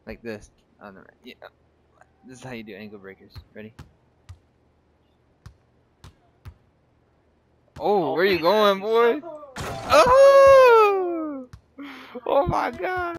Like this. On the right. Yeah. This is how you do ankle breakers. Ready? Oh, where you going, boy? Oh! Oh my God!